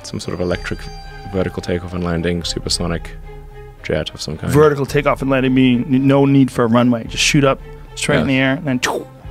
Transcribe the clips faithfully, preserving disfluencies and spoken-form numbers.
some sort of electric vertical takeoff and landing supersonic jet of some kind. Vertical takeoff and landing, meaning no need for a runway. Just shoot up straight yeah. in the air and then...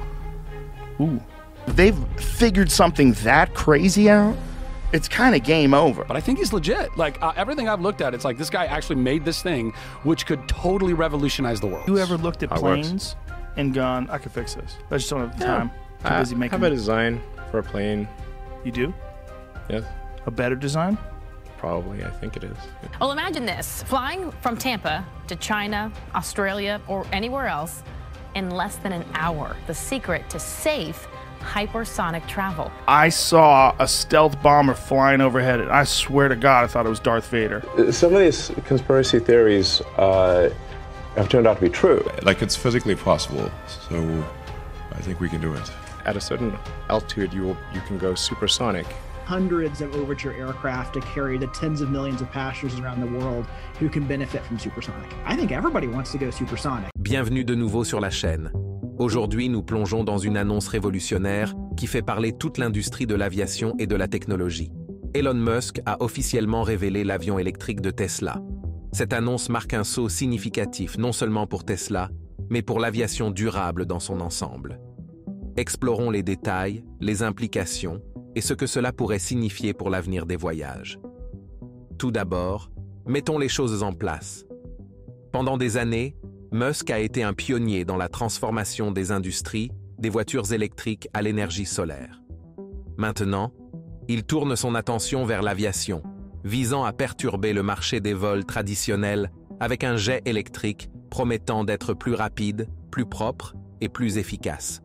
Ooh. They've figured something that crazy out, it's kind of game over. But I think he's legit. Like, uh, everything I've looked at, it's like this guy actually made this thing which could totally revolutionize the world. You ever looked at How planes and gone, I could fix this? I just don't have the yeah. time. Too I busy making have a design for a plane. You do? Yes. A better design? Probably, I think it is. Well, imagine this, flying from Tampa to China, Australia, or anywhere else in less than an hour. The secret to safe hypersonic travel. I saw a stealth bomber flying overhead, and I swear to God, I thought it was Darth Vader. Some of these conspiracy theories uh, have turned out to be true. Like, it's physically possible, so I think we can do it. At a certain altitude, you will, you can go supersonic. Hundreds of Overture aircraft to carry the tens of millions of passengers around the world who can benefit from supersonic. I think everybody wants to go supersonic. Bienvenue de nouveau sur la chaîne. Aujourd'hui, nous plongeons dans une annonce révolutionnaire qui fait parler toute l'industrie de l'aviation et de la technologie. Elon Musk a officiellement révélé l'avion électrique de Tesla. Cette annonce marque un saut significatif non seulement pour Tesla, mais pour l'aviation durable dans son ensemble. Explorons les détails, les implications et ce que cela pourrait signifier pour l'avenir des voyages. Tout d'abord, mettons les choses en place. Pendant des années, Musk a été un pionnier dans la transformation des industries, des voitures électriques à l'énergie solaire. Maintenant, il tourne son attention vers l'aviation, visant à perturber le marché des vols traditionnels avec un jet électrique promettant d'être plus rapide, plus propre et plus efficace.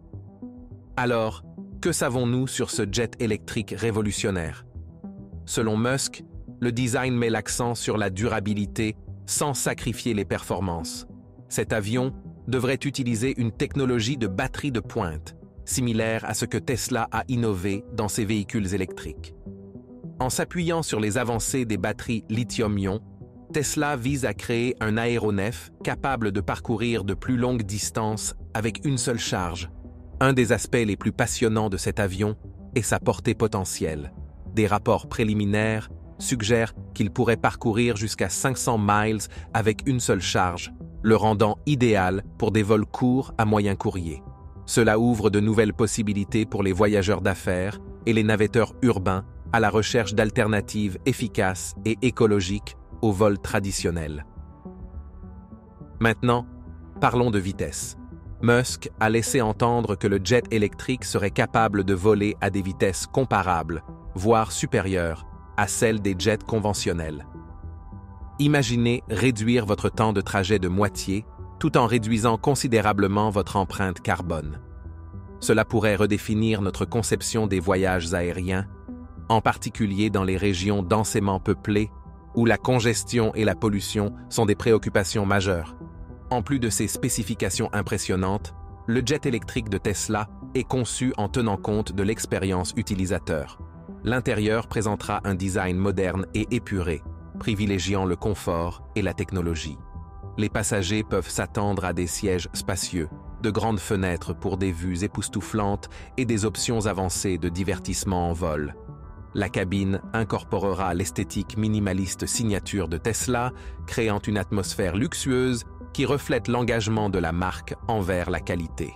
Alors, que savons-nous sur ce jet électrique révolutionnaire? Selon Musk, le design met l'accent sur la durabilité sans sacrifier les performances. Cet avion devrait utiliser une technologie de batterie de pointe, similaire à ce que Tesla a innové dans ses véhicules électriques. En s'appuyant sur les avancées des batteries lithium-ion, Tesla vise à créer un aéronef capable de parcourir de plus longues distances avec une seule charge. Un des aspects les plus passionnants de cet avion est sa portée potentielle. Des rapports préliminaires suggèrent qu'il pourrait parcourir jusqu'à cinq cents miles avec une seule charge, le rendant idéal pour des vols courts à moyen courrier. Cela ouvre de nouvelles possibilités pour les voyageurs d'affaires et les navetteurs urbains à la recherche d'alternatives efficaces et écologiques aux vols traditionnels. Maintenant, parlons de vitesse. Musk a laissé entendre que le jet électrique serait capable de voler à des vitesses comparables, voire supérieures, à celles des jets conventionnels. Imaginez réduire votre temps de trajet de moitié tout en réduisant considérablement votre empreinte carbone. Cela pourrait redéfinir notre conception des voyages aériens, en particulier dans les régions densément peuplées où la congestion et la pollution sont des préoccupations majeures. En plus de ces spécifications impressionnantes, le jet électrique de Tesla est conçu en tenant compte de l'expérience utilisateur. L'intérieur présentera un design moderne et épuré, privilégiant le confort et la technologie. Les passagers peuvent s'attendre à des sièges spacieux, de grandes fenêtres pour des vues époustouflantes et des options avancées de divertissement en vol. La cabine incorporera l'esthétique minimaliste signature de Tesla, créant une atmosphère luxueuse qui reflète l'engagement de la marque envers la qualité.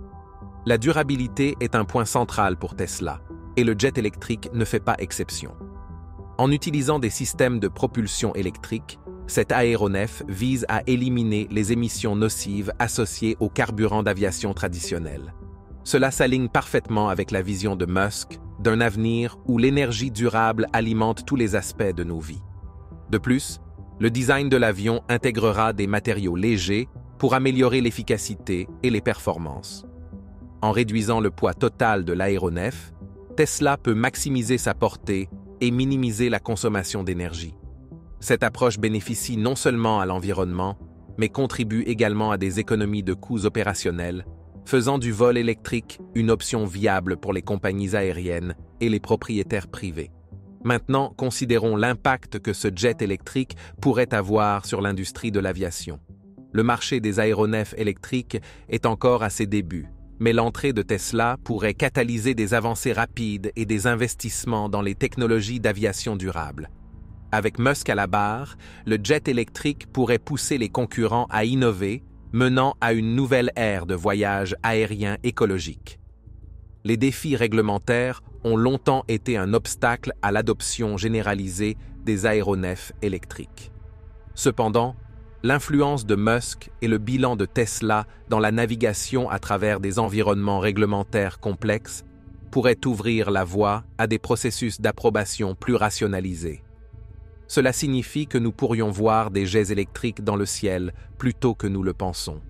La durabilité est un point central pour Tesla, et le jet électrique ne fait pas exception. En utilisant des systèmes de propulsion électrique, cet aéronef vise à éliminer les émissions nocives associées aux carburants d'aviation traditionnels. Cela s'aligne parfaitement avec la vision de Musk d'un avenir où l'énergie durable alimente tous les aspects de nos vies. De plus, le design de l'avion intégrera des matériaux légers pour améliorer l'efficacité et les performances. En réduisant le poids total de l'aéronef, Tesla peut maximiser sa portée et minimiser la consommation d'énergie. Cette approche bénéficie non seulement à l'environnement, mais contribue également à des économies de coûts opérationnels, faisant du vol électrique une option viable pour les compagnies aériennes et les propriétaires privés. Maintenant, considérons l'impact que ce jet électrique pourrait avoir sur l'industrie de l'aviation. Le marché des aéronefs électriques est encore à ses débuts, mais l'entrée de Tesla pourrait catalyser des avancées rapides et des investissements dans les technologies d'aviation durable. Avec Musk à la barre, le jet électrique pourrait pousser les concurrents à innover, menant à une nouvelle ère de voyage aérien écologique. Les défis réglementaires ont longtemps été un obstacle à l'adoption généralisée des aéronefs électriques. Cependant, l'influence de Musk et le bilan de Tesla dans la navigation à travers des environnements réglementaires complexes pourraient ouvrir la voie à des processus d'approbation plus rationalisés. Cela signifie que nous pourrions voir des jets électriques dans le ciel plus tôt que nous le pensons.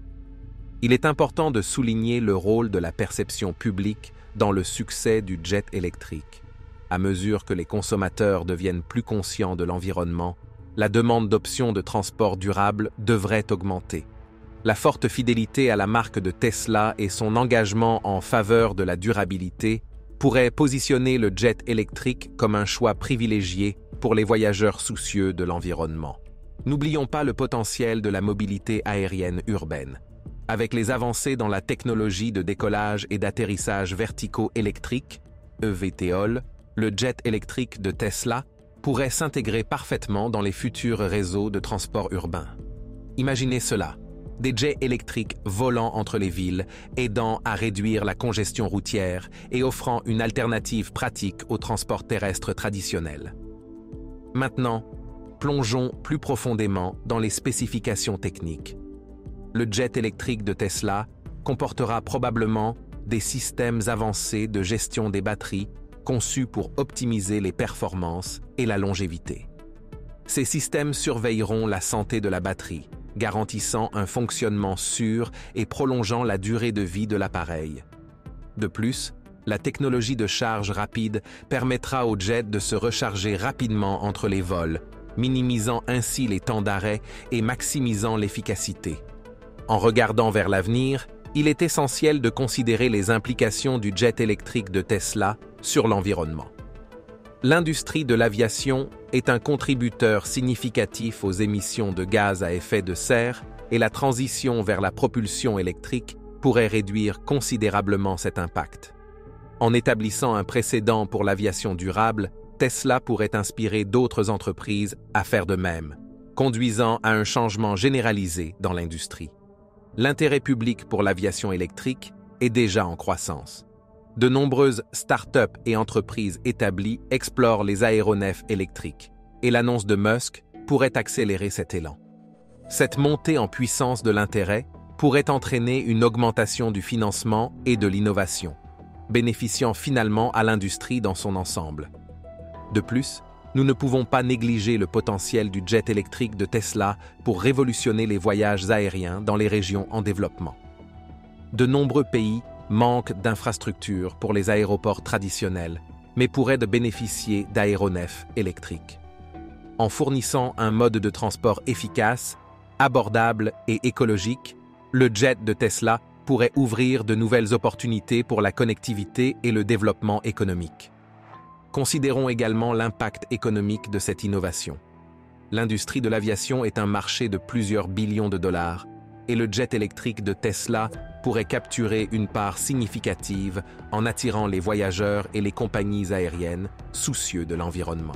Il est important de souligner le rôle de la perception publique dans le succès du jet électrique. À mesure que les consommateurs deviennent plus conscients de l'environnement, la demande d'options de transport durable devrait augmenter. La forte fidélité à la marque de Tesla et son engagement en faveur de la durabilité pourraient positionner le jet électrique comme un choix privilégié pour les voyageurs soucieux de l'environnement. N'oublions pas le potentiel de la mobilité aérienne urbaine. Avec les avancées dans la technologie de décollage et d'atterrissage verticaux électriques, E V T O L, le jet électrique de Tesla pourrait s'intégrer parfaitement dans les futurs réseaux de transport urbain. Imaginez cela, des jets électriques volant entre les villes, aidant à réduire la congestion routière et offrant une alternative pratique au transport terrestre traditionnel. Maintenant, plongeons plus profondément dans les spécifications techniques. Le jet électrique de Tesla comportera probablement des systèmes avancés de gestion des batteries conçus pour optimiser les performances et la longévité. Ces systèmes surveilleront la santé de la batterie, garantissant un fonctionnement sûr et prolongeant la durée de vie de l'appareil. De plus, la technologie de charge rapide permettra au jet de se recharger rapidement entre les vols, minimisant ainsi les temps d'arrêt et maximisant l'efficacité. En regardant vers l'avenir, il est essentiel de considérer les implications du jet électrique de Tesla sur l'environnement. L'industrie de l'aviation est un contributeur significatif aux émissions de gaz à effet de serre et la transition vers la propulsion électrique pourrait réduire considérablement cet impact. En établissant un précédent pour l'aviation durable, Tesla pourrait inspirer d'autres entreprises à faire de même, conduisant à un changement généralisé dans l'industrie. L'intérêt public pour l'aviation électrique est déjà en croissance. De nombreuses start-up et entreprises établies explorent les aéronefs électriques, et l'annonce de Musk pourrait accélérer cet élan. Cette montée en puissance de l'intérêt pourrait entraîner une augmentation du financement et de l'innovation, bénéficiant finalement à l'industrie dans son ensemble. De plus, nous ne pouvons pas négliger le potentiel du jet électrique de Tesla pour révolutionner les voyages aériens dans les régions en développement. De nombreux pays manquent d'infrastructures pour les aéroports traditionnels, mais pourraient de bénéficier d'aéronefs électriques. En fournissant un mode de transport efficace, abordable et écologique, le jet de Tesla pourrait ouvrir de nouvelles opportunités pour la connectivité et le développement économique. Considérons également l'impact économique de cette innovation. L'industrie de l'aviation est un marché de plusieurs billions de dollars, et le jet électrique de Tesla pourrait capturer une part significative en attirant les voyageurs et les compagnies aériennes soucieux de l'environnement.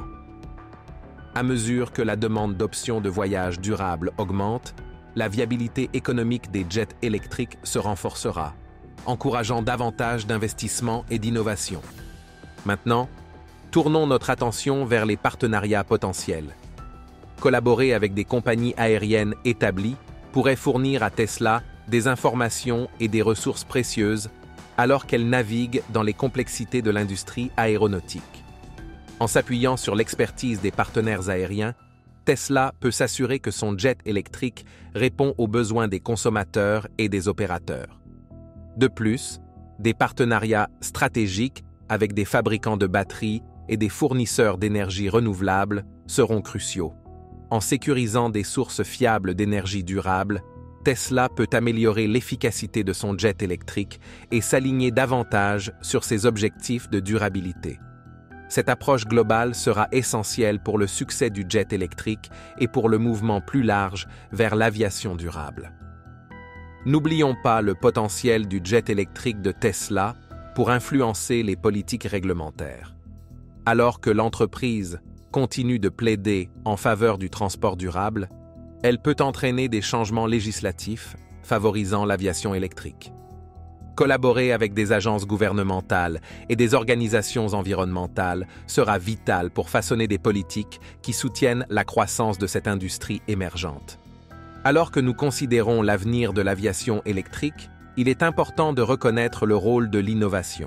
À mesure que la demande d'options de voyage durables augmente, la viabilité économique des jets électriques se renforcera, encourageant davantage d'investissements et d'innovation. Maintenant, tournons notre attention vers les partenariats potentiels. Collaborer avec des compagnies aériennes établies pourrait fournir à Tesla des informations et des ressources précieuses alors qu'elle navigue dans les complexités de l'industrie aéronautique. En s'appuyant sur l'expertise des partenaires aériens, Tesla peut s'assurer que son jet électrique répond aux besoins des consommateurs et des opérateurs. De plus, des partenariats stratégiques avec des fabricants de batteries et des fournisseurs d'énergie renouvelable seront cruciaux. En sécurisant des sources fiables d'énergie durable, Tesla peut améliorer l'efficacité de son jet électrique et s'aligner davantage sur ses objectifs de durabilité. Cette approche globale sera essentielle pour le succès du jet électrique et pour le mouvement plus large vers l'aviation durable. N'oublions pas le potentiel du jet électrique de Tesla pour influencer les politiques réglementaires. Alors que l'entreprise continue de plaider en faveur du transport durable, elle peut entraîner des changements législatifs favorisant l'aviation électrique. Collaborer avec des agences gouvernementales et des organisations environnementales sera vital pour façonner des politiques qui soutiennent la croissance de cette industrie émergente. Alors que nous considérons l'avenir de l'aviation électrique, il est important de reconnaître le rôle de l'innovation.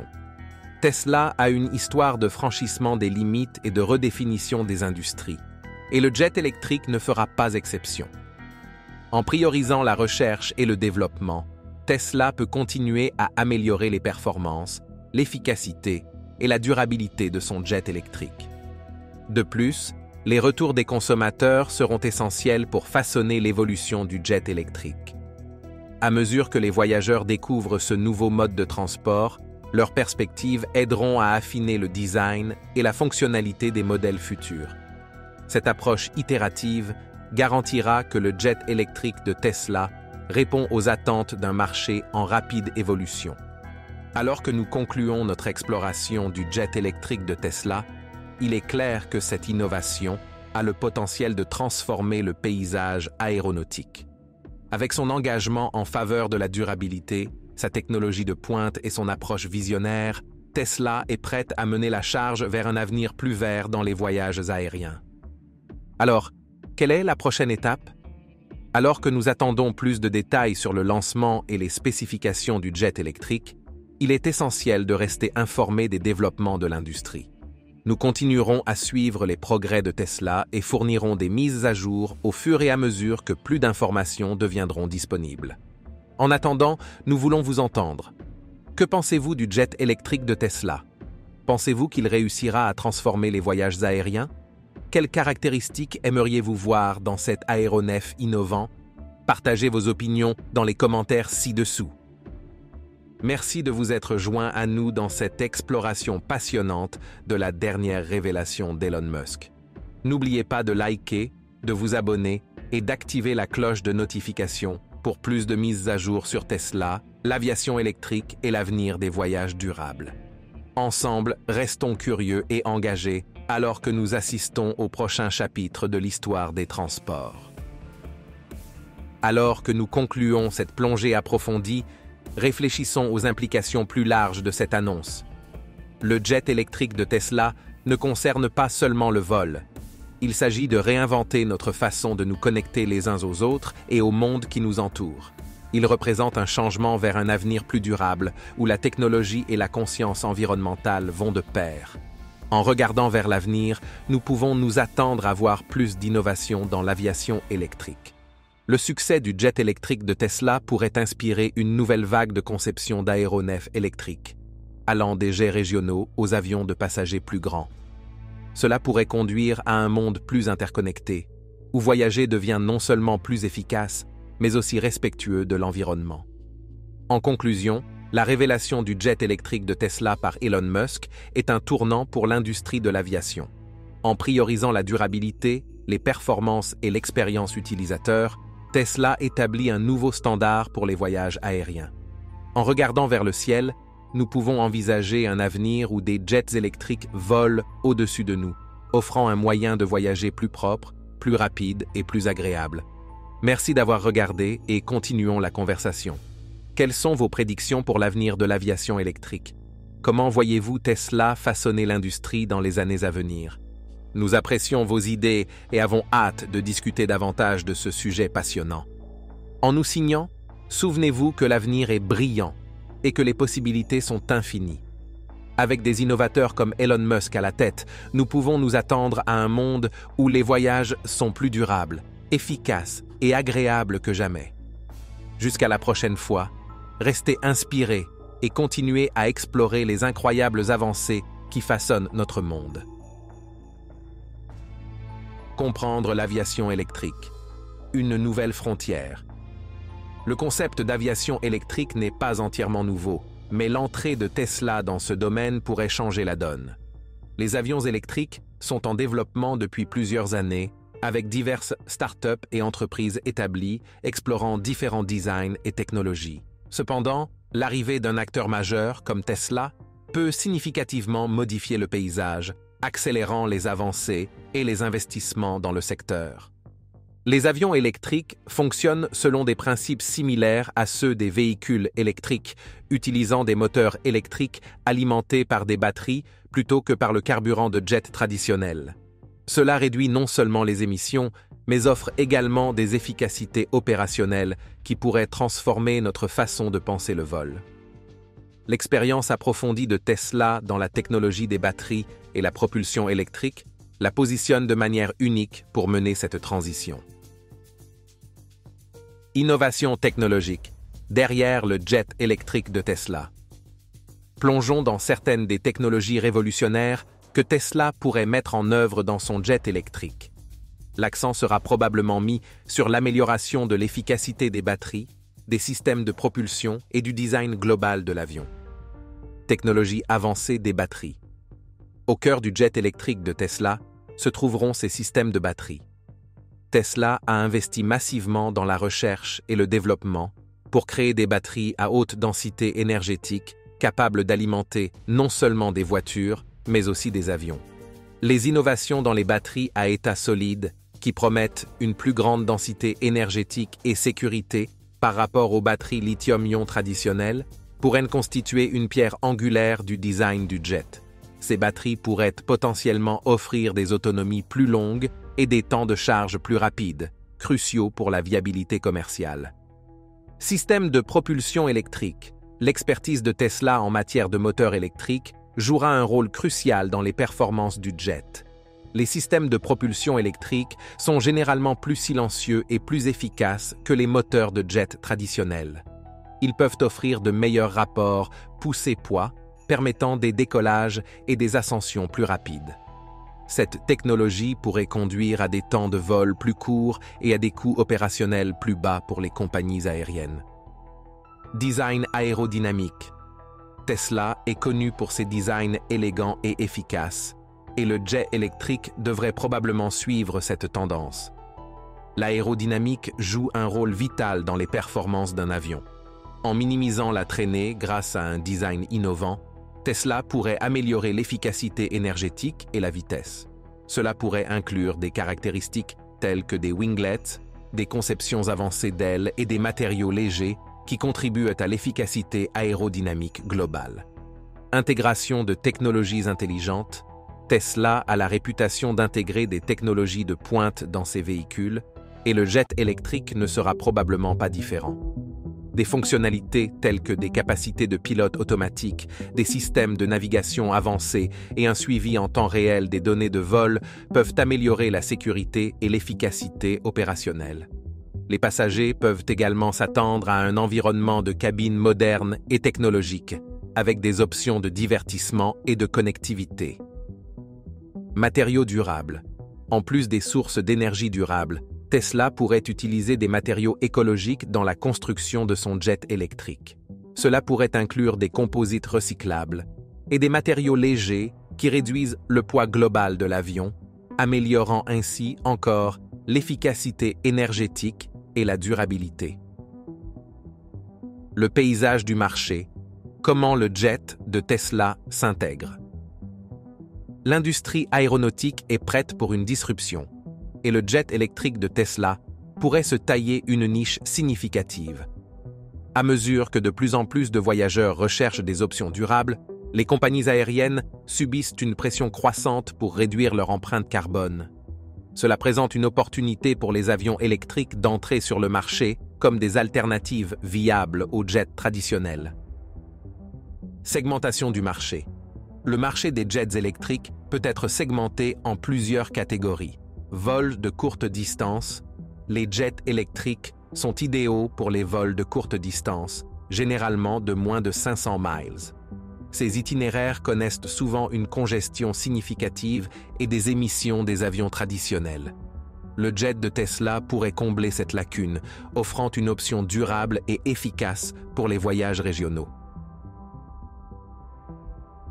Tesla a une histoire de franchissement des limites et de redéfinition des industries, et le jet électrique ne fera pas exception. En priorisant la recherche et le développement, Tesla peut continuer à améliorer les performances, l'efficacité et la durabilité de son jet électrique. De plus, les retours des consommateurs seront essentiels pour façonner l'évolution du jet électrique. À mesure que les voyageurs découvrent ce nouveau mode de transport, leurs perspectives aideront à affiner le design et la fonctionnalité des modèles futurs. Cette approche itérative garantira que le jet électrique de Tesla répond aux attentes d'un marché en rapide évolution. Alors que nous concluons notre exploration du jet électrique de Tesla, il est clair que cette innovation a le potentiel de transformer le paysage aéronautique. Avec son engagement en faveur de la durabilité, sa technologie de pointe et son approche visionnaire, Tesla est prête à mener la charge vers un avenir plus vert dans les voyages aériens. Alors, quelle est la prochaine étape? Alors que nous attendons plus de détails sur le lancement et les spécifications du jet électrique, il est essentiel de rester informé des développements de l'industrie. Nous continuerons à suivre les progrès de Tesla et fournirons des mises à jour au fur et à mesure que plus d'informations deviendront disponibles. En attendant, nous voulons vous entendre. Que pensez-vous du jet électrique de Tesla? Pensez-vous qu'il réussira à transformer les voyages aériens? Quelles caractéristiques aimeriez-vous voir dans cet aéronef innovant? Partagez vos opinions dans les commentaires ci-dessous. Merci de vous être joints à nous dans cette exploration passionnante de la dernière révélation d'Elon Musk. N'oubliez pas de liker, de vous abonner et d'activer la cloche de notification pour plus de mises à jour sur Tesla, l'aviation électrique et l'avenir des voyages durables. Ensemble, restons curieux et engagés alors que nous assistons au prochain chapitre de l'histoire des transports. Alors que nous concluons cette plongée approfondie, réfléchissons aux implications plus larges de cette annonce. Le jet électrique de Tesla ne concerne pas seulement le vol. Il s'agit de réinventer notre façon de nous connecter les uns aux autres et au monde qui nous entoure. Il représente un changement vers un avenir plus durable, où la technologie et la conscience environnementale vont de pair. En regardant vers l'avenir, nous pouvons nous attendre à voir plus d'innovation dans l'aviation électrique. Le succès du jet électrique de Tesla pourrait inspirer une nouvelle vague de conception d'aéronefs électriques, allant des jets régionaux aux avions de passagers plus grands. Cela pourrait conduire à un monde plus interconnecté, où voyager devient non seulement plus efficace, mais aussi respectueux de l'environnement. En conclusion, la révélation du jet électrique de Tesla par Elon Musk est un tournant pour l'industrie de l'aviation. En priorisant la durabilité, les performances et l'expérience utilisateur, Tesla établit un nouveau standard pour les voyages aériens. En regardant vers le ciel, nous pouvons envisager un avenir où des jets électriques volent au-dessus de nous, offrant un moyen de voyager plus propre, plus rapide et plus agréable. Merci d'avoir regardé et continuons la conversation. Quelles sont vos prédictions pour l'avenir de l'aviation électrique? Comment voyez-vous Tesla façonner l'industrie dans les années à venir? Nous apprécions vos idées et avons hâte de discuter davantage de ce sujet passionnant. En nous signant, souvenez-vous que l'avenir est brillant et que les possibilités sont infinies. Avec des innovateurs comme Elon Musk à la tête, nous pouvons nous attendre à un monde où les voyages sont plus durables, efficaces et agréables que jamais. Jusqu'à la prochaine fois, restez inspirés et continuez à explorer les incroyables avancées qui façonnent notre monde. Comprendre l'aviation électrique, une nouvelle frontière. Le concept d'aviation électrique n'est pas entièrement nouveau, mais l'entrée de Tesla dans ce domaine pourrait changer la donne. Les avions électriques sont en développement depuis plusieurs années avec diverses startups et entreprises établies explorant différents designs et technologies. Cependant, l'arrivée d'un acteur majeur comme Tesla peut significativement modifier le paysage, accélérant les avancées et les investissements dans le secteur. Les avions électriques fonctionnent selon des principes similaires à ceux des véhicules électriques, utilisant des moteurs électriques alimentés par des batteries plutôt que par le carburant de jet traditionnel. Cela réduit non seulement les émissions, mais offre également des efficacités opérationnelles qui pourraient transformer notre façon de penser le vol. L'expérience approfondie de Tesla dans la technologie des batteries et la propulsion électrique la positionne de manière unique pour mener cette transition. Innovation technologique, derrière le jet électrique de Tesla. Plongeons dans certaines des technologies révolutionnaires que Tesla pourrait mettre en œuvre dans son jet électrique. L'accent sera probablement mis sur l'amélioration de l'efficacité des batteries, des systèmes de propulsion et du design global de l'avion. Technologie avancée des batteries. Au cœur du jet électrique de Tesla se trouveront ces systèmes de batteries. Tesla a investi massivement dans la recherche et le développement pour créer des batteries à haute densité énergétique capables d'alimenter non seulement des voitures, mais aussi des avions. Les innovations dans les batteries à état solide, qui promettent une plus grande densité énergétique et sécurité par rapport aux batteries lithium-ion traditionnelles, pourraient constituer une pierre angulaire du design du jet. Ces batteries pourraient potentiellement offrir des autonomies plus longues et des temps de charge plus rapides, cruciaux pour la viabilité commerciale. Système de propulsion électrique. L'expertise de Tesla en matière de moteurs électriques jouera un rôle crucial dans les performances du jet. Les systèmes de propulsion électrique sont généralement plus silencieux et plus efficaces que les moteurs de jet traditionnels. Ils peuvent offrir de meilleurs rapports poussée-poids, permettant des décollages et des ascensions plus rapides. Cette technologie pourrait conduire à des temps de vol plus courts et à des coûts opérationnels plus bas pour les compagnies aériennes. Design aérodynamique. Tesla est connu pour ses designs élégants et efficaces, et le jet électrique devrait probablement suivre cette tendance. L'aérodynamique joue un rôle vital dans les performances d'un avion. En minimisant la traînée grâce à un design innovant, Tesla pourrait améliorer l'efficacité énergétique et la vitesse. Cela pourrait inclure des caractéristiques telles que des winglets, des conceptions avancées d'ailes et des matériaux légers qui contribuent à l'efficacité aérodynamique globale. Intégration de technologies intelligentes. Tesla a la réputation d'intégrer des technologies de pointe dans ses véhicules, et le jet électrique ne sera probablement pas différent. Des fonctionnalités telles que des capacités de pilote automatique, des systèmes de navigation avancés et un suivi en temps réel des données de vol peuvent améliorer la sécurité et l'efficacité opérationnelle. Les passagers peuvent également s'attendre à un environnement de cabine moderne et technologique, avec des options de divertissement et de connectivité. Matériaux durables. En plus des sources d'énergie durables, Tesla pourrait utiliser des matériaux écologiques dans la construction de son jet électrique. Cela pourrait inclure des composites recyclables et des matériaux légers qui réduisent le poids global de l'avion, améliorant ainsi encore l'efficacité énergétique et la durabilité. Le paysage du marché. Comment le jet de Tesla s'intègre. L'industrie aéronautique est prête pour une disruption, et le jet électrique de Tesla pourrait se tailler une niche significative. À mesure que de plus en plus de voyageurs recherchent des options durables, les compagnies aériennes subissent une pression croissante pour réduire leur empreinte carbone. Cela présente une opportunité pour les avions électriques d'entrer sur le marché comme des alternatives viables aux jets traditionnels. Segmentation du marché. Le marché des jets électriques peut être segmenté en plusieurs catégories. Vols de courte distance. Les jets électriques sont idéaux pour les vols de courte distance, généralement de moins de cinq cents miles. Ces itinéraires connaissent souvent une congestion significative et des émissions des avions traditionnels. Le jet de Tesla pourrait combler cette lacune, offrant une option durable et efficace pour les voyages régionaux.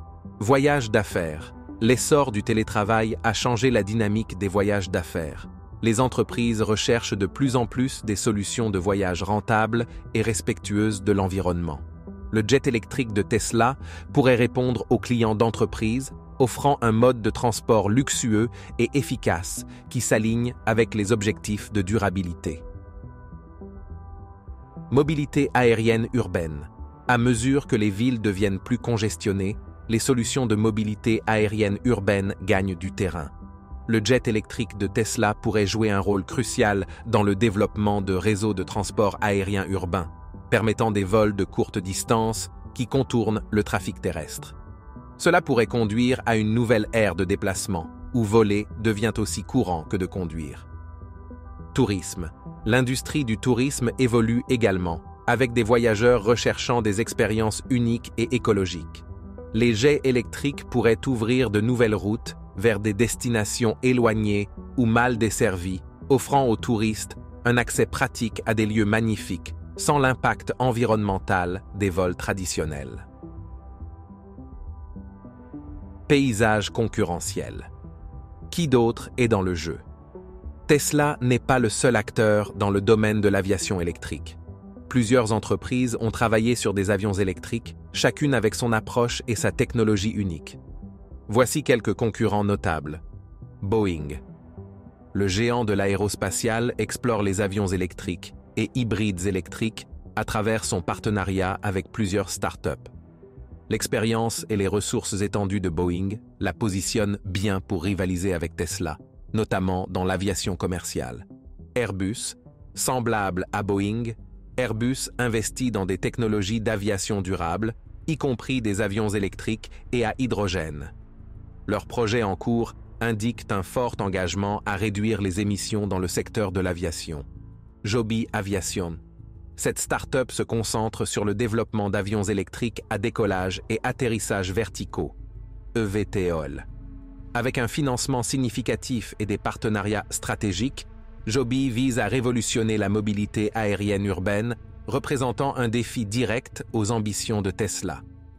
Voyages d'affaires. L'essor du télétravail a changé la dynamique des voyages d'affaires. les entreprises recherchent de plus en plus des solutions de voyage rentables et respectueuses de l'environnement. Le jet électrique de Tesla pourrait répondre aux clients d'entreprises, offrant un mode de transport luxueux et efficace qui s'aligne avec les objectifs de durabilité. Mobilité aérienne urbaine. À mesure que les villes deviennent plus congestionnées, les solutions de mobilité aérienne urbaine gagnent du terrain. Le jet électrique de Tesla pourrait jouer un rôle crucial dans le développement de réseaux de transport aérien urbain, permettant des vols de courte distance qui contournent le trafic terrestre. Cela pourrait conduire à une nouvelle ère de déplacement, où voler devient aussi courant que de conduire. Tourisme. L'industrie du tourisme évolue également, avec des voyageurs recherchant des expériences uniques et écologiques. Les jets électriques pourraient ouvrir de nouvelles routes vers des destinations éloignées ou mal desservies, offrant aux touristes un accès pratique à des lieux magnifiques, sans l'impact environnemental des vols traditionnels. Paysage concurrentiel. Qui d'autre est dans le jeu? Tesla n'est pas le seul acteur dans le domaine de l'aviation électrique. Plusieurs entreprises ont travaillé sur des avions électriques, chacune avec son approche et sa technologie unique. Voici quelques concurrents notables. Boeing. Le géant de l'aérospatiale explore les avions électriques et hybrides électriques à travers son partenariat avec plusieurs startups. L'expérience et les ressources étendues de Boeing la positionnent bien pour rivaliser avec Tesla, notamment dans l'aviation commerciale. Airbus, semblable à Boeing, Airbus investit dans des technologies d'aviation durable, y compris des avions électriques et à hydrogène. Leurs projets en cours indiquent un fort engagement à réduire les émissions dans le secteur de l'aviation. Joby Aviation. Cette start-up se concentre sur le développement d'avions électriques à décollage et atterrissage verticaux, E V T O L. Avec un financement significatif et des partenariats stratégiques, Joby vise à révolutionner la mobilité aérienne urbaine, représentant un défi direct aux ambitions de Tesla.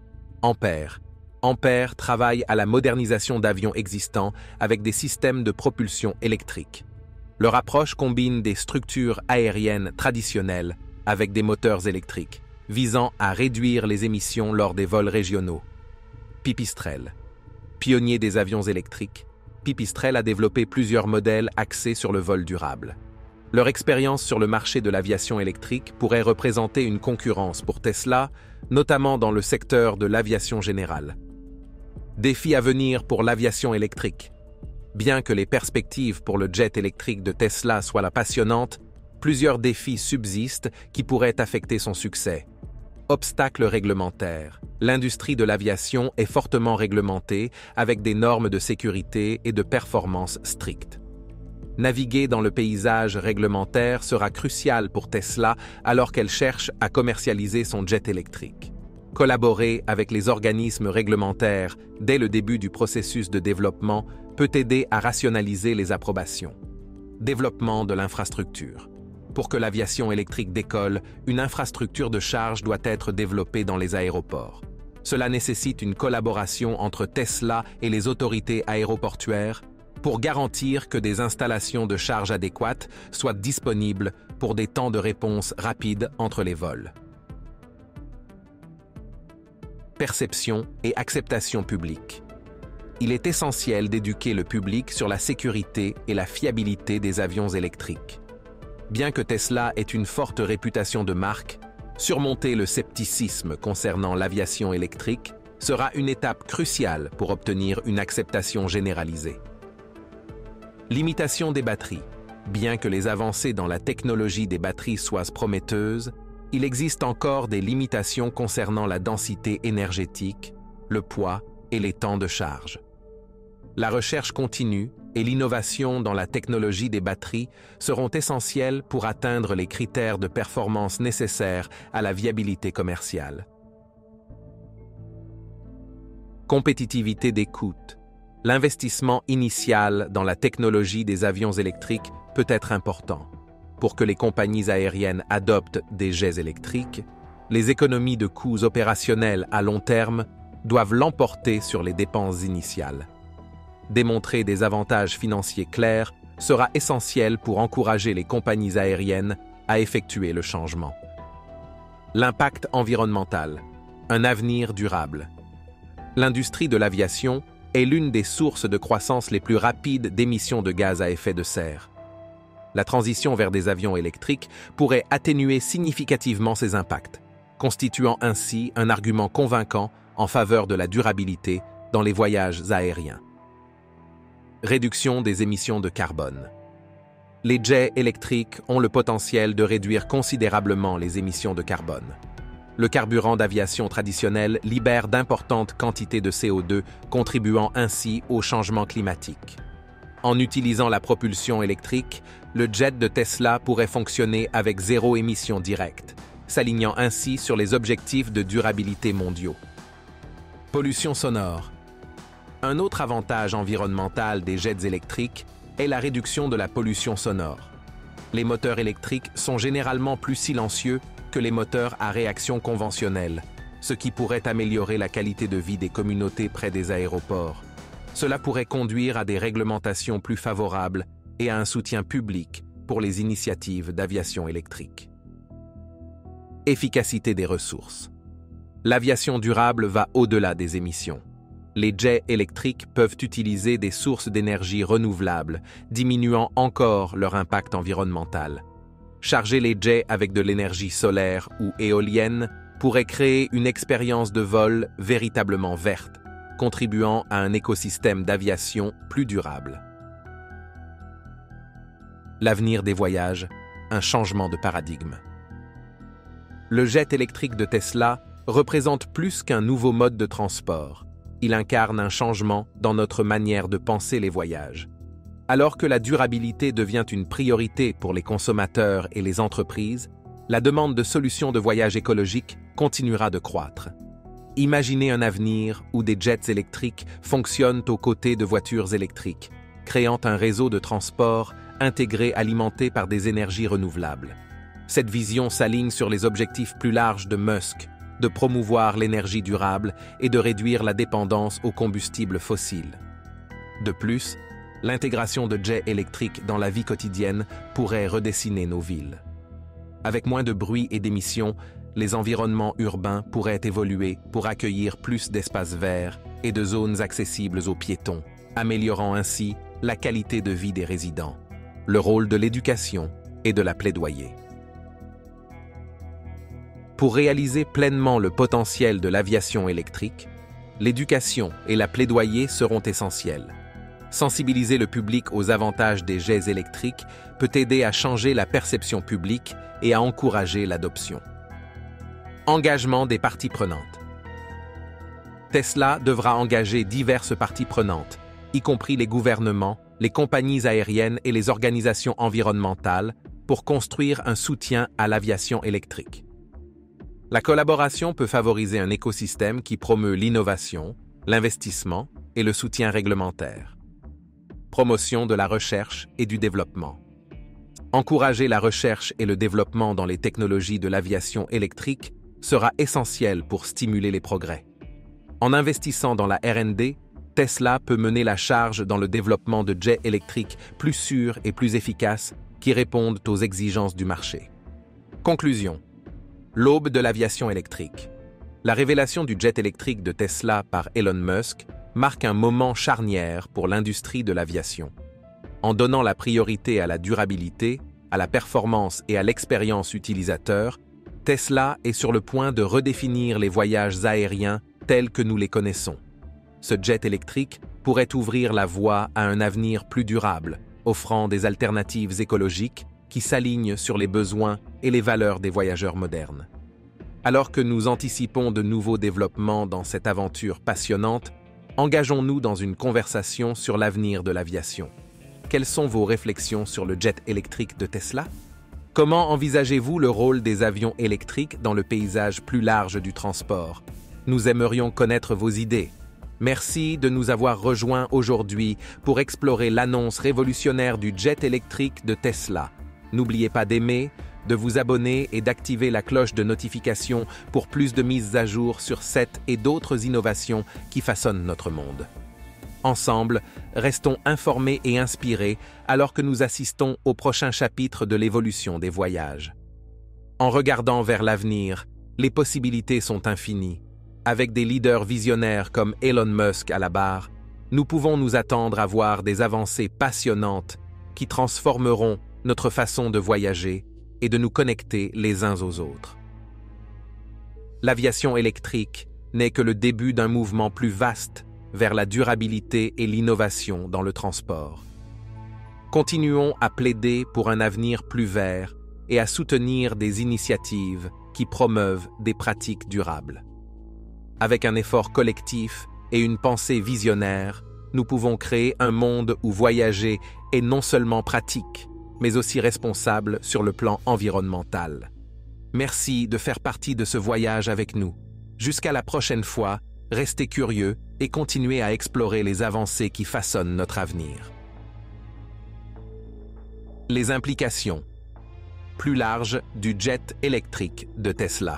Ampère. Ampère travaille à la modernisation d'avions existants avec des systèmes de propulsion électrique. Leur approche combine des structures aériennes traditionnelles avec des moteurs électriques, visant à réduire les émissions lors des vols régionaux. Pipistrel. Pionnier des avions électriques, Pipistrel a développé plusieurs modèles axés sur le vol durable. Leur expérience sur le marché de l'aviation électrique pourrait représenter une concurrence pour Tesla, notamment dans le secteur de l'aviation générale. Défi à venir pour l'aviation électrique. Bien que les perspectives pour le jet électrique de Tesla soient passionnantes, plusieurs défis subsistent qui pourraient affecter son succès. Obstacles réglementaires. L'industrie de l'aviation est fortement réglementée avec des normes de sécurité et de performance strictes. Naviguer dans le paysage réglementaire sera crucial pour Tesla alors qu'elle cherche à commercialiser son jet électrique. Collaborer avec les organismes réglementaires dès le début du processus de développement peut aider à rationaliser les approbations. Développement de l'infrastructure. Pour que l'aviation électrique décolle, une infrastructure de charge doit être développée dans les aéroports. Cela nécessite une collaboration entre Tesla et les autorités aéroportuaires pour garantir que des installations de charge adéquates soient disponibles pour des temps de réponse rapides entre les vols. Perception et acceptation publique. Il est essentiel d'éduquer le public sur la sécurité et la fiabilité des avions électriques. Bien que Tesla ait une forte réputation de marque, surmonter le scepticisme concernant l'aviation électrique sera une étape cruciale pour obtenir une acceptation généralisée. Limitation des batteries. Bien que les avancées dans la technologie des batteries soient prometteuses, il existe encore des limitations concernant la densité énergétique, le poids et les temps de charge. La recherche continue et l'innovation dans la technologie des batteries seront essentielles pour atteindre les critères de performance nécessaires à la viabilité commerciale. Compétitivité des coûts. L'investissement initial dans la technologie des avions électriques peut être important. Pour que les compagnies aériennes adoptent des jets électriques, les économies de coûts opérationnels à long terme doivent l'emporter sur les dépenses initiales. Démontrer des avantages financiers clairs sera essentiel pour encourager les compagnies aériennes à effectuer le changement. L'impact environnemental, un avenir durable. L'industrie de l'aviation est l'une des sources de croissance les plus rapides d'émissions de gaz à effet de serre. La transition vers des avions électriques pourrait atténuer significativement ces impacts, constituant ainsi un argument convaincant en faveur de la durabilité dans les voyages aériens. Réduction des émissions de carbone. Les jets électriques ont le potentiel de réduire considérablement les émissions de carbone. Le carburant d'aviation traditionnel libère d'importantes quantités de C O deux, contribuant ainsi au changement climatique. En utilisant la propulsion électrique, le jet de Tesla pourrait fonctionner avec zéro émission directe, s'alignant ainsi sur les objectifs de durabilité mondiaux. Pollution sonore. Un autre avantage environnemental des jets électriques est la réduction de la pollution sonore. Les moteurs électriques sont généralement plus silencieux que les moteurs à réaction conventionnelle, ce qui pourrait améliorer la qualité de vie des communautés près des aéroports. Cela pourrait conduire à des réglementations plus favorables et à un soutien public pour les initiatives d'aviation électrique. Efficacité des ressources. L'aviation durable va au-delà des émissions. Les jets électriques peuvent utiliser des sources d'énergie renouvelables, diminuant encore leur impact environnemental. Charger les jets avec de l'énergie solaire ou éolienne pourrait créer une expérience de vol véritablement verte, contribuant à un écosystème d'aviation plus durable. L'avenir des voyages, un changement de paradigme. Le jet électrique de Tesla représente plus qu'un nouveau mode de transport. Il incarne un changement dans notre manière de penser les voyages. Alors que la durabilité devient une priorité pour les consommateurs et les entreprises, la demande de solutions de voyage écologiques continuera de croître. Imaginez un avenir où des jets électriques fonctionnent aux côtés de voitures électriques, créant un réseau de transport intégré alimenté par des énergies renouvelables. Cette vision s'aligne sur les objectifs plus larges de Musk, de promouvoir l'énergie durable et de réduire la dépendance aux combustibles fossiles. De plus, l'intégration de jets électriques dans la vie quotidienne pourrait redessiner nos villes. Avec moins de bruit et d'émissions, les environnements urbains pourraient évoluer pour accueillir plus d'espaces verts et de zones accessibles aux piétons, améliorant ainsi la qualité de vie des résidents. Le rôle de l'éducation et de la plaidoyer. Pour réaliser pleinement le potentiel de l'aviation électrique, l'éducation et la plaidoyer seront essentielles. Sensibiliser le public aux avantages des jets électriques peut aider à changer la perception publique et à encourager l'adoption. Engagement des parties prenantes. Tesla devra engager diverses parties prenantes, y compris les gouvernements, les compagnies aériennes et les organisations environnementales, pour construire un soutien à l'aviation électrique. La collaboration peut favoriser un écosystème qui promeut l'innovation, l'investissement et le soutien réglementaire. Promotion de la recherche et du développement. Encourager la recherche et le développement dans les technologies de l'aviation électrique sera essentiel pour stimuler les progrès. En investissant dans la R and D, Tesla peut mener la charge dans le développement de jets électriques plus sûrs et plus efficaces qui répondent aux exigences du marché. Conclusion. L'aube de l'aviation électrique. La révélation du jet électrique de Tesla par Elon Musk marque un moment charnière pour l'industrie de l'aviation. En donnant la priorité à la durabilité, à la performance et à l'expérience utilisateur, Tesla est sur le point de redéfinir les voyages aériens tels que nous les connaissons. Ce jet électrique pourrait ouvrir la voie à un avenir plus durable, offrant des alternatives écologiques qui s'alignent sur les besoins et les valeurs des voyageurs modernes. Alors que nous anticipons de nouveaux développements dans cette aventure passionnante, engageons-nous dans une conversation sur l'avenir de l'aviation. Quelles sont vos réflexions sur le jet électrique de Tesla? Comment envisagez-vous le rôle des avions électriques dans le paysage plus large du transport? Nous aimerions connaître vos idées. Merci de nous avoir rejoints aujourd'hui pour explorer l'annonce révolutionnaire du jet électrique de Tesla. N'oubliez pas d'aimer, de vous abonner et d'activer la cloche de notification pour plus de mises à jour sur cette et d'autres innovations qui façonnent notre monde. Ensemble, restons informés et inspirés alors que nous assistons au prochain chapitre de l'évolution des voyages. En regardant vers l'avenir, les possibilités sont infinies. Avec des leaders visionnaires comme Elon Musk à la barre, nous pouvons nous attendre à voir des avancées passionnantes qui transformeront notre façon de voyager et de nous connecter les uns aux autres. L'aviation électrique n'est que le début d'un mouvement plus vaste vers la durabilité et l'innovation dans le transport. Continuons à plaider pour un avenir plus vert et à soutenir des initiatives qui promeuvent des pratiques durables. Avec un effort collectif et une pensée visionnaire, nous pouvons créer un monde où voyager est non seulement pratique, mais aussi responsable sur le plan environnemental. Merci de faire partie de ce voyage avec nous. Jusqu'à la prochaine fois, restez curieux et continuez à explorer les avancées qui façonnent notre avenir. Les implications plus larges du jet électrique de Tesla.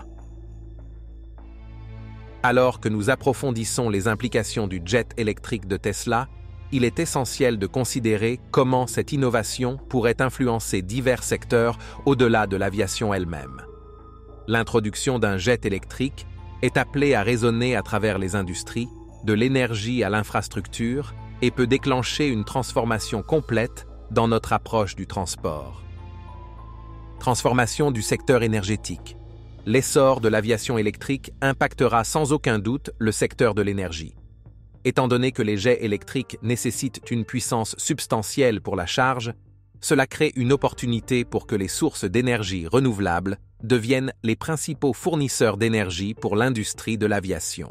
Alors que nous approfondissons les implications du jet électrique de Tesla, il est essentiel de considérer comment cette innovation pourrait influencer divers secteurs au-delà de l'aviation elle-même. L'introduction d'un jet électrique est appelée à résonner à travers les industries, de l'énergie à l'infrastructure, et peut déclencher une transformation complète dans notre approche du transport. Transformation du secteur énergétique. L'essor de l'aviation électrique impactera sans aucun doute le secteur de l'énergie. Étant donné que les jets électriques nécessitent une puissance substantielle pour la charge, cela crée une opportunité pour que les sources d'énergie renouvelables deviennent les principaux fournisseurs d'énergie pour l'industrie de l'aviation.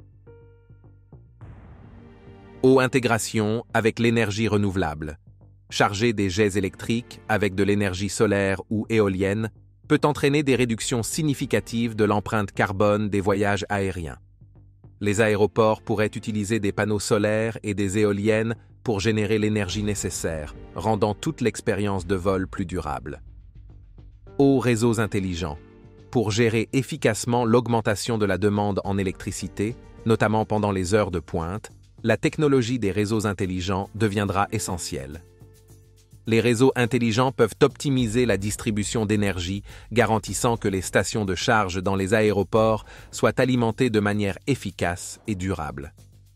Haute intégration avec l'énergie renouvelable. Charger des jets électriques avec de l'énergie solaire ou éolienne peut entraîner des réductions significatives de l'empreinte carbone des voyages aériens. Les aéroports pourraient utiliser des panneaux solaires et des éoliennes pour générer l'énergie nécessaire, rendant toute l'expérience de vol plus durable. Hauts réseaux intelligents. Pour gérer efficacement l'augmentation de la demande en électricité, notamment pendant les heures de pointe, la technologie des réseaux intelligents deviendra essentielle. Les réseaux intelligents peuvent optimiser la distribution d'énergie, garantissant que les stations de charge dans les aéroports soient alimentées de manière efficace et durable.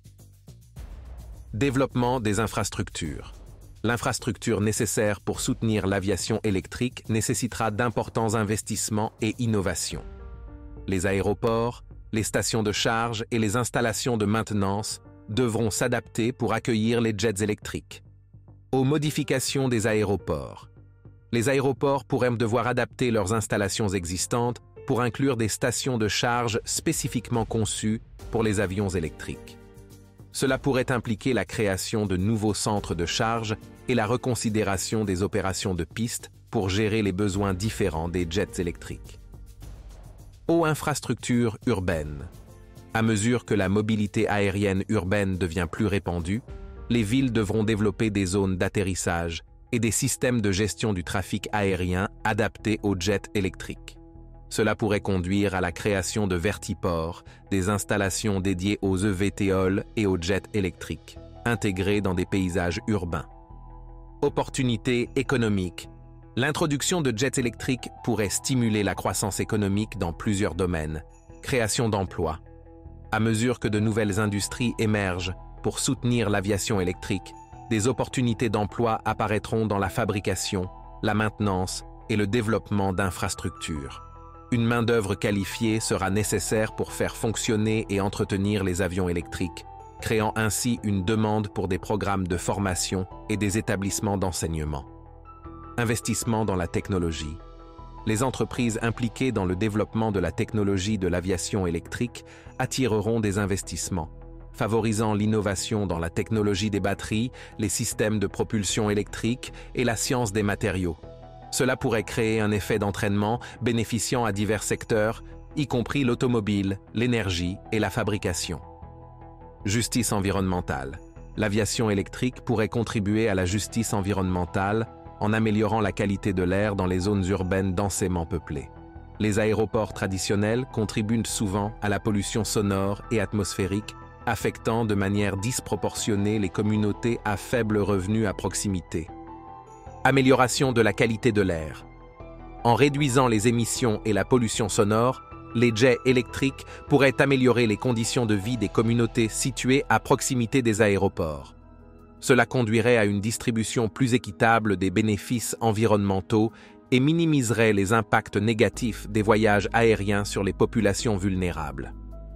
Développement des infrastructures. L'infrastructure nécessaire pour soutenir l'aviation électrique nécessitera d'importants investissements et innovations. Les aéroports, les stations de charge et les installations de maintenance devront s'adapter pour accueillir les jets électriques. Aux modifications des aéroports. Les aéroports pourraient devoir adapter leurs installations existantes pour inclure des stations de charge spécifiquement conçues pour les avions électriques. Cela pourrait impliquer la création de nouveaux centres de charge et la reconsidération des opérations de piste pour gérer les besoins différents des jets électriques. Aux infrastructures urbaines. À mesure que la mobilité aérienne urbaine devient plus répandue, les villes devront développer des zones d'atterrissage et des systèmes de gestion du trafic aérien adaptés aux jets électriques. Cela pourrait conduire à la création de vertiports, des installations dédiées aux E V T O L et aux jets électriques, intégrés dans des paysages urbains. Opportunités économiques. L'introduction de jets électriques pourrait stimuler la croissance économique dans plusieurs domaines. Création d'emplois. À mesure que de nouvelles industries émergent pour soutenir l'aviation électrique, des opportunités d'emploi apparaîtront dans la fabrication, la maintenance et le développement d'infrastructures. Une main-d'œuvre qualifiée sera nécessaire pour faire fonctionner et entretenir les avions électriques, créant ainsi une demande pour des programmes de formation et des établissements d'enseignement. Investissement dans la technologie. Les entreprises impliquées dans le développement de la technologie de l'aviation électrique attireront des investissements, favorisant l'innovation dans la technologie des batteries, les systèmes de propulsion électrique et la science des matériaux. Cela pourrait créer un effet d'entraînement bénéficiant à divers secteurs, y compris l'automobile, l'énergie et la fabrication. Justice environnementale. L'aviation électrique pourrait contribuer à la justice environnementale en améliorant la qualité de l'air dans les zones urbaines densément peuplées. Les aéroports traditionnels contribuent souvent à la pollution sonore et atmosphérique, affectant de manière disproportionnée les communautés à faible revenu à proximité. Amélioration de la qualité de l'air. En réduisant les émissions et la pollution sonore, les jets électriques pourraient améliorer les conditions de vie des communautés situées à proximité des aéroports. Cela conduirait à une distribution plus équitable des bénéfices environnementaux et minimiserait les impacts négatifs des voyages aériens sur les populations vulnérables.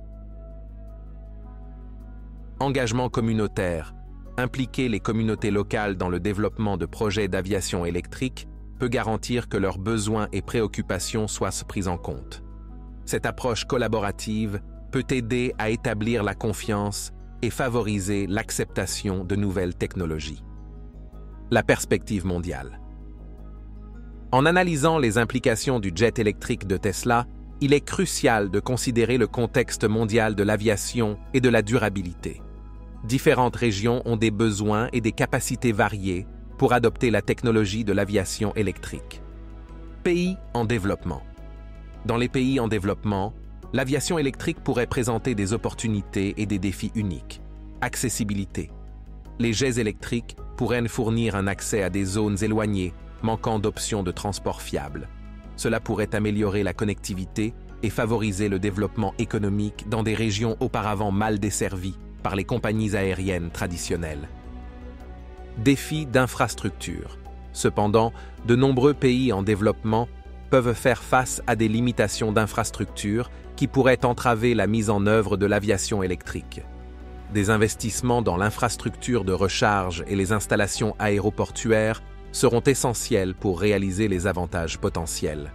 Engagement communautaire. Impliquer les communautés locales dans le développement de projets d'aviation électrique peut garantir que leurs besoins et préoccupations soient pris en compte. Cette approche collaborative peut aider à établir la confiance et favoriser l'acceptation de nouvelles technologies. La perspective mondiale. En analysant les implications du jet électrique de Tesla, il est crucial de considérer le contexte mondial de l'aviation et de la durabilité. Différentes régions ont des besoins et des capacités variées pour adopter la technologie de l'aviation électrique. Pays en développement. Dans les pays en développement, l'aviation électrique pourrait présenter des opportunités et des défis uniques. Accessibilité. Les jets électriques pourraient fournir un accès à des zones éloignées, manquant d'options de transport fiables. Cela pourrait améliorer la connectivité et favoriser le développement économique dans des régions auparavant mal desservies par les compagnies aériennes traditionnelles. Défis d'infrastructure. Cependant, de nombreux pays en développement peuvent faire face à des limitations d'infrastructure qui pourraient entraver la mise en œuvre de l'aviation électrique. Des investissements dans l'infrastructure de recharge et les installations aéroportuaires seront essentiels pour réaliser les avantages potentiels.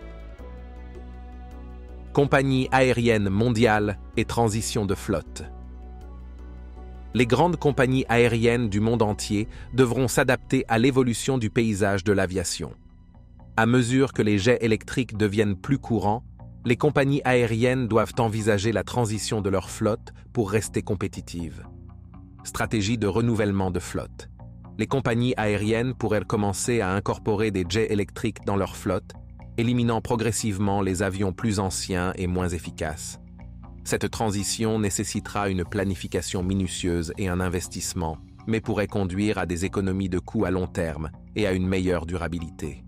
Compagnie aérienne mondiale et transition de flotte. Les grandes compagnies aériennes du monde entier devront s'adapter à l'évolution du paysage de l'aviation. À mesure que les jets électriques deviennent plus courants, les compagnies aériennes doivent envisager la transition de leur flotte pour rester compétitives. Stratégie de renouvellement de flotte. Les compagnies aériennes pourraient commencer à incorporer des jets électriques dans leur flotte, éliminant progressivement les avions plus anciens et moins efficaces. Cette transition nécessitera une planification minutieuse et un investissement, mais pourrait conduire à des économies de coûts à long terme et à une meilleure durabilité.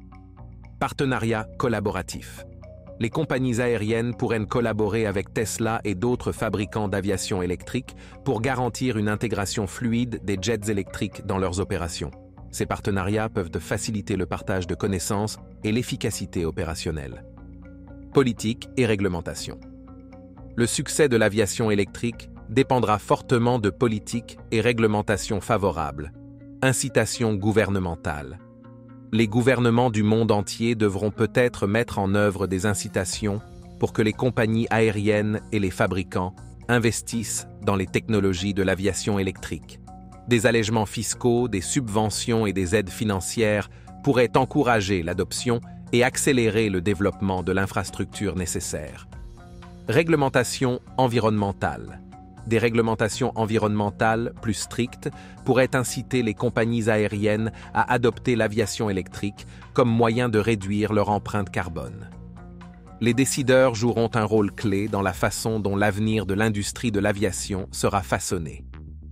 Partenariat collaboratif. Les compagnies aériennes pourraient collaborer avec Tesla et d'autres fabricants d'aviation électrique pour garantir une intégration fluide des jets électriques dans leurs opérations. Ces partenariats peuvent faciliter le partage de connaissances et l'efficacité opérationnelle. Politique et réglementation. Le succès de l'aviation électrique dépendra fortement de politiques et réglementations favorables. Incitation gouvernementale. Les gouvernements du monde entier devront peut-être mettre en œuvre des incitations pour que les compagnies aériennes et les fabricants investissent dans les technologies de l'aviation électrique. Des allègements fiscaux, des subventions et des aides financières pourraient encourager l'adoption et accélérer le développement de l'infrastructure nécessaire. Réglementation environnementale. Des réglementations environnementales plus strictes pourraient inciter les compagnies aériennes à adopter l'aviation électrique comme moyen de réduire leur empreinte carbone. Les décideurs joueront un rôle clé dans la façon dont l'avenir de l'industrie de l'aviation sera façonné.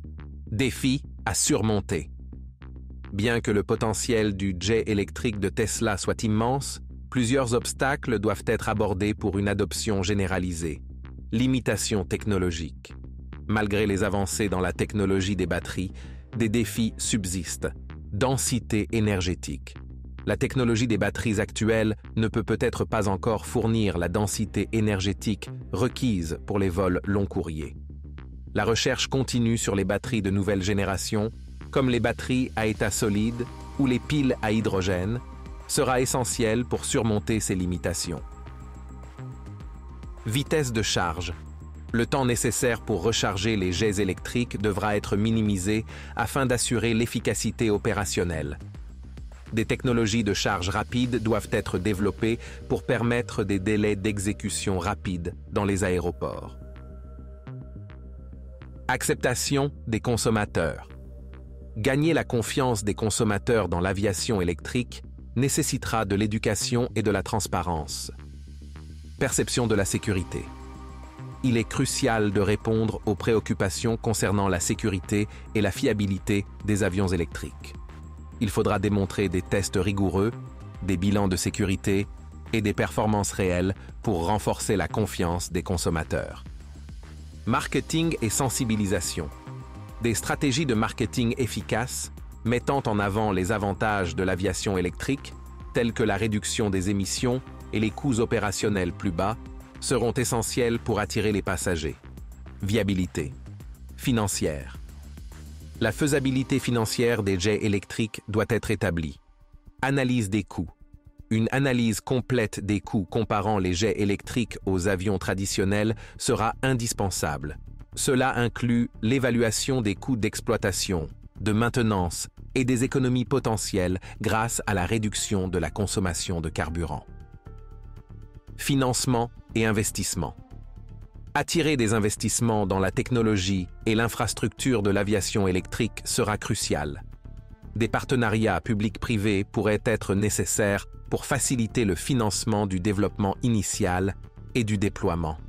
Défis à surmonter. Bien que le potentiel du jet électrique de Tesla soit immense, plusieurs obstacles doivent être abordés pour une adoption généralisée. Limitation technologique. Malgré les avancées dans la technologie des batteries, des défis subsistent. Densité énergétique. La technologie des batteries actuelles ne peut peut-être pas encore fournir la densité énergétique requise pour les vols long courriers. La recherche continue sur les batteries de nouvelle génération, comme les batteries à état solide ou les piles à hydrogène, sera essentielle pour surmonter ces limitations. Vitesse de charge. Le temps nécessaire pour recharger les jets électriques devra être minimisé afin d'assurer l'efficacité opérationnelle. Des technologies de charge rapide doivent être développées pour permettre des délais d'exécution rapides dans les aéroports. Acceptation des consommateurs. Gagner la confiance des consommateurs dans l'aviation électrique nécessitera de l'éducation et de la transparence. Perception de la sécurité. il est crucial de répondre aux préoccupations concernant la sécurité et la fiabilité des avions électriques. Il faudra démontrer des tests rigoureux, des bilans de sécurité et des performances réelles pour renforcer la confiance des consommateurs. Marketing et sensibilisation. Des stratégies de marketing efficaces, mettant en avant les avantages de l'aviation électrique, tels que la réduction des émissions et les coûts opérationnels plus bas, seront essentielles pour attirer les passagers. Viabilité financière. La faisabilité financière des jets électriques doit être établie. Analyse des coûts. Une analyse complète des coûts comparant les jets électriques aux avions traditionnels sera indispensable. Cela inclut l'évaluation des coûts d'exploitation, de maintenance et des économies potentielles grâce à la réduction de la consommation de carburant. Financement et investissement. Attirer des investissements dans la technologie et l'infrastructure de l'aviation électrique sera crucial. Des partenariats publics-privés pourraient être nécessaires pour faciliter le financement du développement initial et du déploiement.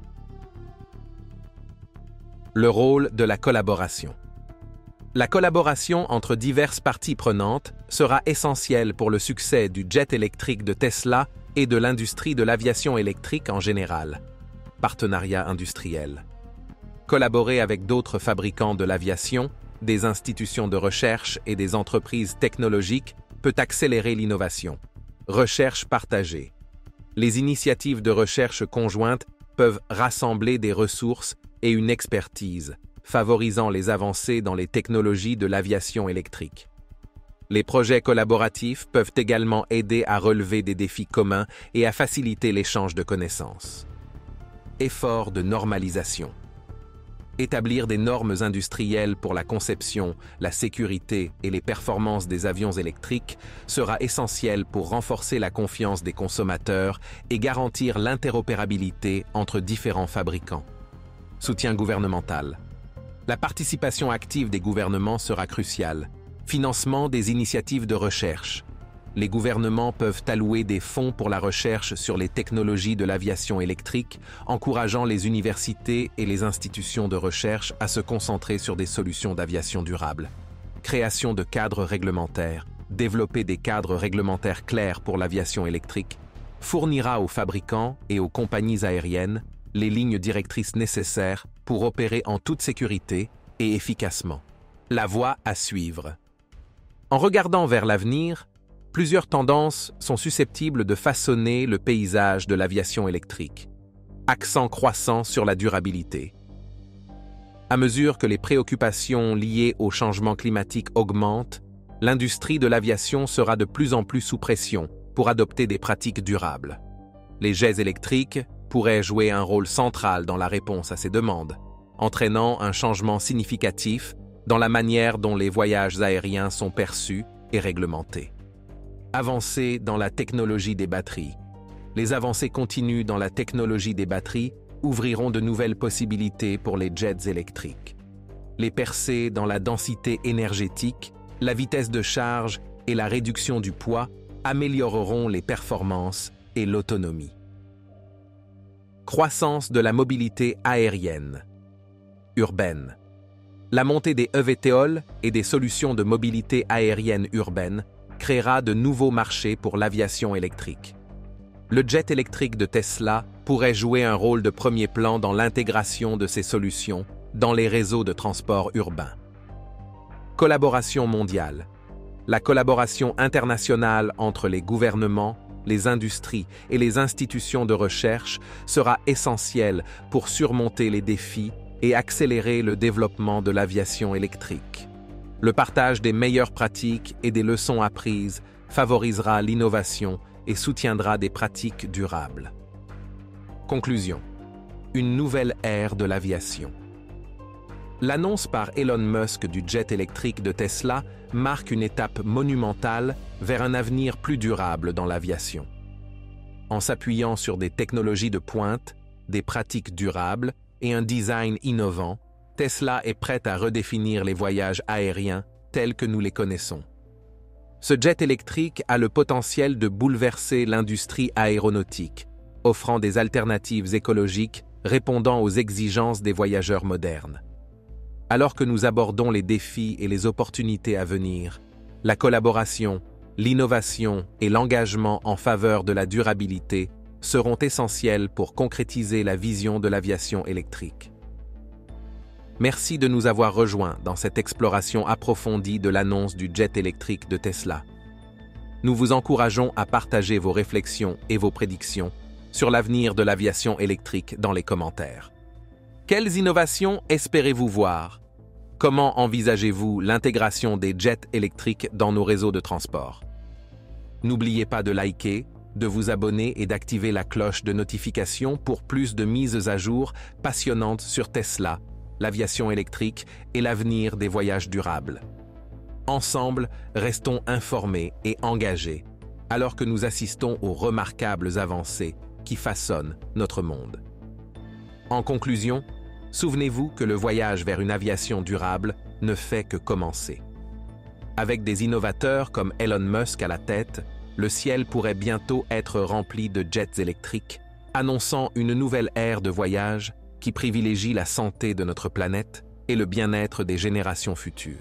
Le rôle de la collaboration. La collaboration entre diverses parties prenantes sera essentielle pour le succès du jet électrique de Tesla et de l'industrie de l'aviation électrique en général. Partenariat industriel. Collaborer avec d'autres fabricants de l'aviation, des institutions de recherche et des entreprises technologiques peut accélérer l'innovation. Recherche partagée. Les initiatives de recherche conjointes peuvent rassembler des ressources et une expertise, favorisant les avancées dans les technologies de l'aviation électrique. Les projets collaboratifs peuvent également aider à relever des défis communs et à faciliter l'échange de connaissances. Efforts de normalisation. Établir des normes industrielles pour la conception, la sécurité et les performances des avions électriques sera essentiel pour renforcer la confiance des consommateurs et garantir l'interopérabilité entre différents fabricants. Soutien gouvernemental. La participation active des gouvernements sera cruciale. Financement des initiatives de recherche. Les gouvernements peuvent allouer des fonds pour la recherche sur les technologies de l'aviation électrique, encourageant les universités et les institutions de recherche à se concentrer sur des solutions d'aviation durable. Création de cadres réglementaires. Développer des cadres réglementaires clairs pour l'aviation électrique fournira aux fabricants et aux compagnies aériennes les lignes directrices nécessaires pour opérer en toute sécurité et efficacement. La voie à suivre. En regardant vers l'avenir, plusieurs tendances sont susceptibles de façonner le paysage de l'aviation électrique. Accent croissant sur la durabilité. À mesure que les préoccupations liées au changement climatique augmentent, l'industrie de l'aviation sera de plus en plus sous pression pour adopter des pratiques durables. Les jets électriques pourraient jouer un rôle central dans la réponse à ces demandes, entraînant un changement significatif dans la manière dont les voyages aériens sont perçus et réglementés. Avancées dans la technologie des batteries. Les avancées continues dans la technologie des batteries ouvriront de nouvelles possibilités pour les jets électriques. Les percées dans la densité énergétique, la vitesse de charge et la réduction du poids amélioreront les performances et l'autonomie. Croissance de la mobilité aérienne. Urbaine. La montée des E V T O L et des solutions de mobilité aérienne urbaine créera de nouveaux marchés pour l'aviation électrique. Le jet électrique de Tesla pourrait jouer un rôle de premier plan dans l'intégration de ces solutions dans les réseaux de transport urbain. Collaboration mondiale. La collaboration internationale entre les gouvernements, les industries et les institutions de recherche sera essentielle pour surmonter les défis et accélérer le développement de l'aviation électrique. Le partage des meilleures pratiques et des leçons apprises favorisera l'innovation et soutiendra des pratiques durables. Conclusion. Une nouvelle ère de l'aviation. L'annonce par Elon Musk du jet électrique de Tesla marque une étape monumentale vers un avenir plus durable dans l'aviation. En s'appuyant sur des technologies de pointe, des pratiques durables et un design innovant, Tesla est prête à redéfinir les voyages aériens tels que nous les connaissons. Ce jet électrique a le potentiel de bouleverser l'industrie aéronautique, offrant des alternatives écologiques répondant aux exigences des voyageurs modernes. Alors que nous abordons les défis et les opportunités à venir, la collaboration, l'innovation et l'engagement en faveur de la durabilité seront essentiels pour concrétiser la vision de l'aviation électrique. Merci de nous avoir rejoints dans cette exploration approfondie de l'annonce du jet électrique de Tesla. Nous vous encourageons à partager vos réflexions et vos prédictions sur l'avenir de l'aviation électrique dans les commentaires. Quelles innovations espérez-vous voir? Comment envisagez-vous l'intégration des jets électriques dans nos réseaux de transport? N'oubliez pas de liker, de vous abonner et d'activer la cloche de notification pour plus de mises à jour passionnantes sur Tesla, l'aviation électrique et l'avenir des voyages durables. Ensemble, restons informés et engagés, alors que nous assistons aux remarquables avancées qui façonnent notre monde. En conclusion, souvenez-vous que le voyage vers une aviation durable ne fait que commencer. Avec des innovateurs comme Elon Musk à la tête, le ciel pourrait bientôt être rempli de jets électriques, annonçant une nouvelle ère de voyage qui privilégie la santé de notre planète et le bien-être des générations futures.